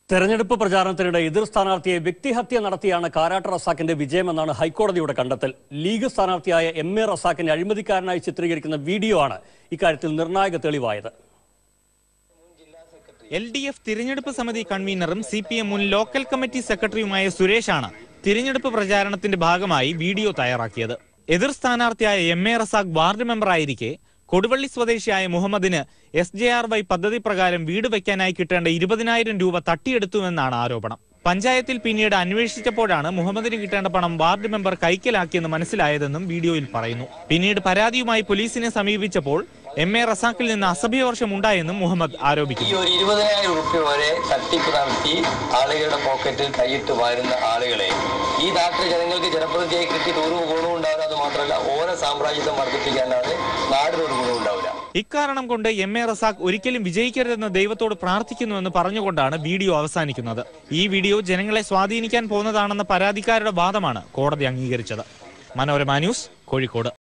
തെരഞ്ഞെടുപ്പ് പ്രചാരണത്തിനിടെ എതിർ സ്ഥാനാർത്ഥിയെ വ്യക്തിഹത്യ നടത്തിയാണ് കാരാട്ട് റസാഖിന്റെ വിജയമെന്നാണ് ഹൈക്കോടതിയുടെ കണ്ടെത്തൽ. League സ്ഥാനാർത്ഥിയായ MA. റസാഖിനെ അഴിമതിക്കാരനായി ചിത്രീകരിക്കുന്ന വീഡിയോ ആണ് ഇക്കാര്യത്തിൽ നിർണായക തെളിവായത്. LDF തിരഞ്ഞെടുപ്പ് സമിതി കൺവീനറും CPM മുൻ ലോക്കൽ കമ്മിറ്റി സെക്രട്ടറിയുമായ സുരേഷാണ് തിരഞ്ഞെടുപ്പ് പ്രചാരണത്തിന്റെ ഭാഗമായി വീഡിയോ തയ്യാറാക്കിയത്. എതിർ സ്ഥാനാർത്ഥിയായ എം.എ. റസാഖ് വാർഡ് മെമ്പറായിരിക്കെ കൊടുവള്ളി സ്വദേശിയായ മുഹമ്മദിന് SJRY പദ്ധതി പ്രകാരം വീട് വയ്ക്കാനായി കിട്ടേണ്ട 20,000 രൂപ തട്ടിയെടുത്തുവെന്നാണ് ആരോപണം. പഞ്ചായത്തിൽ പിന്നീട് അന്വേഷിച്ചപ്പോഴാണ് മുഹമ്മദിന് കിട്ടേണ്ട പണം വാർഡ് മെമ്പർ കൈക്കലാക്കിയെന്ന് മനസ്സിലായതെന്നും വീഡിയോയിൽ പറയുന്നു. പിന്നീട് പരാതിയുമായി പോലീസിനെ സമീപിച്ചപ്പോൾ എം.എ. റസാഖിൽ നിന്ന് അസഭ്യവർഷം ഉണ്ടായെന്നും മുഹമ്മദ് ആരോപിക്കുന്നു. 20,000 രൂപ വരെ തട്ടിപ്പ് നടത്തി ആളുകളുടെ പോക്കറ്റിൽ കൈയിട്ട് വാരുന്ന ആളുകളെ ഈ നാട്ടിലെ ജനങ്ങൾക്ക് ജനപ്രതിനിധിയായി കിട്ടിയിട്ട് ഒരു ഗുണവും ഉണ്ടാവില്ല. അത് മാത്രമല്ല ഓരോ സാമ്രാജ്യത്വം വർദ്ധിപ്പിക്കാനാണ് നാടിനൊരു ഗുണവും ഉണ്ടാവില്ല. ഇക്കാരണം കൊണ്ട് എം.എ. റസാഖ് ഒരിക്കലും വിജയിക്കരുതെന്ന് ദൈവത്തോട് പ്രാർത്ഥിക്കുന്നുവെന്ന് പറഞ്ഞുകൊണ്ടാണ് വീഡിയോ അവസാനിക്കുന്നത്. ഈ വീഡിയോ ജനങ്ങളെ സ്വാധീനിക്കാൻ പോകുന്നതാണെന്ന പരാതിക്കാരുടെ വാദമാണ് കോടതി അംഗീകരിച്ചത്. മനോരമ ന്യൂസ്, കോഴിക്കോട്.